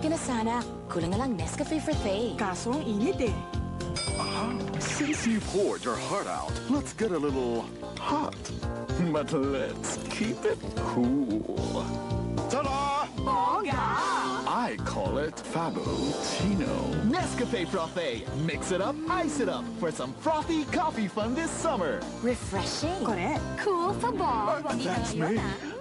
ka na sana. Kulang na lang Nescafe Frappe. Kaso ang init eh. Since you poured your heart out, let's get a little hot. But let's keep it cool. Ta-da! I call it Fabuccino. Nescafe Frappe. Mix it up, ice it up for some frothy coffee fun this summer. Refreshing. Correct. Cool for ball. That's me.